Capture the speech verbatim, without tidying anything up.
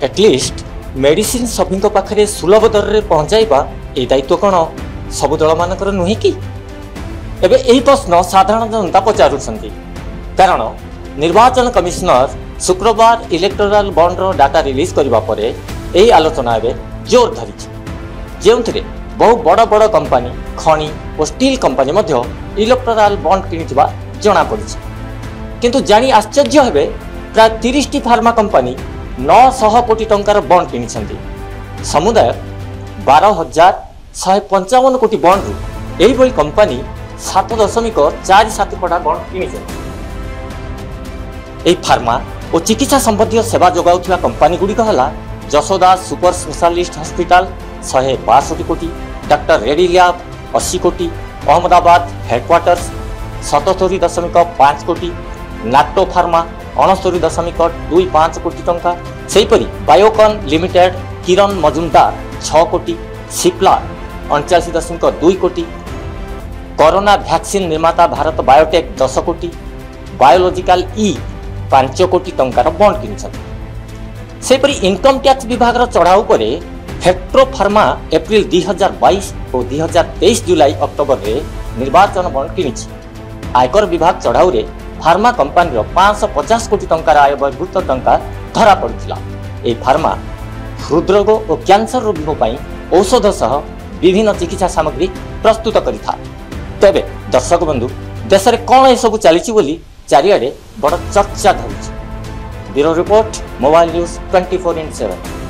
At least medicine सभी पाखे सुलभ दर में पहुंचाइबा ए दायित्व कौन सबु दल मानकर नुहे कि एबे यही प्रश्न साधारण जनता पचारुछंती कारण निर्वाचन कमिशनर शुक्रवार इलेक्टोराल बॉन्डर डाटा रिलीज करबा परे एही आलोचना एबे जोर धरी जेउथिरे बहु बड़ बड़ कंपनी खनि और स्टील कंपनी मध्य इलेक्टोराल बॉन्ड किनिथिबा जणा पड़िछि किंतु जानी आश्चर्य हेबे प्राय तीस टी फार्मा कंपनी नौ सौ कोटी टंकार बॉन्ड किनिछंती समुदाय बारह हजार शहे पंचावन कोटी बॉन्ड रु एही भली कंपनी सात दशमिक चार सात कोटा बॉन्ड किनिछंती एही फार्मा और चिकित्सा संबंधी सेवा जोगाउथिबा कंपनी गुडी कहला जशोदा सुपर स्पेशलिस्ट हॉस्पिटल शहे बासठ कोटी डॉक्टर रेड्डी लैब अस्सी कोटी अहमदाबाद हेडक्वार्टर्स सतहत्तर दशमिक पांच कोटी नाटो फार्मा अणस्तरी दशमिक दुई पांच कोटी टंका सेहीपरि बायोकन लिमिटेड किरण मजुमदार छह कोटी सिप्ला अड़चाश दशमिक दुई कोटी कोरोना वैक्सीन निर्माता भारत बायोटेक दस कोटी बायोलॉजिकल ई पांच कोटी टंकार बॉन्ड किनिछथि सेहीपरि इनकम टैक्स विभाग चढ़ाऊ पर हेक्ट्रो फार्मा एप्रिल दुई हजार बाईस और दुई हजार तेईस जुलाई अक्टोबर रे निर्वाचन बॉन्ड किनिछि आयकर विभाग चढ़ाऊ रे फार्मा कंपनी पाँच सौ पचास कोटी टंकार आय बहिर्भूत टंका धरा पड़ा यह फार्मा हृदरोग और कैंसर रोगी औषध सह विभिन्न चिकित्सा सामग्री प्रस्तुत करिथा तेबे दर्शक बंधु देश में कौन यह सब चली चारिआडे बड़ चर्चा धरी bureau report mobile news twenty four into seven.